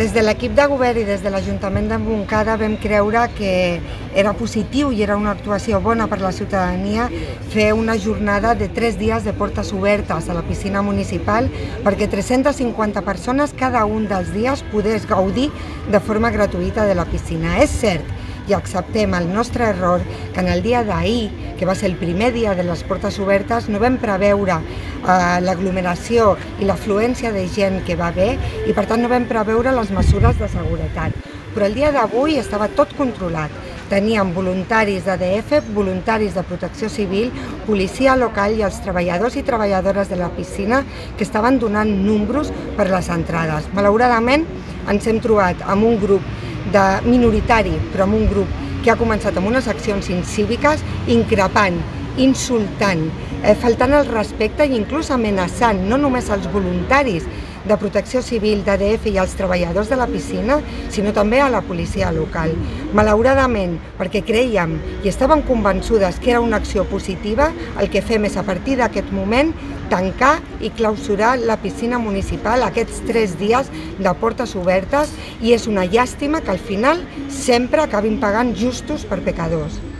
Des de l'equip de govern i des de l'Ajuntament de Montcada vam creure que era positiu i era una actuació bona per la ciutadania fer una jornada de 3 dies de portes obertes a la piscina municipal perquè 350 persones cada un dels dies pogués gaudir de forma gratuïta de la piscina. És cert, i acceptem el nostre error, que en el dia d'ahir, que va ser el primer dia de les portes obertes, no vam preveure l'aglomeració i l'afluència de gent que va haver i per tant no vam preveure les mesures de seguretat. Però el dia d'avui estava tot controlat. Teníem voluntaris d'ADF, voluntaris de protecció civil, policia local i els treballadors i treballadores de la piscina que estaven donant números per les entrades. Malauradament ens hem trobat amb un grup minoritari, però amb un grup que ha començat amb unes accions incíviques, increpant, insultant, faltant el respecte i inclús amenaçant no només els voluntaris de protecció civil, d'ADF i els treballadors de la piscina, sinó també a la policia local. Malauradament, perquè creiem i estàvem convençudes que era una acció positiva, el que fem és a partir d'aquest moment tancar i clausurar la piscina municipal aquests 3 dies de portes obertes i és una llàstima que al final sempre acabin pagant justos per pecadors.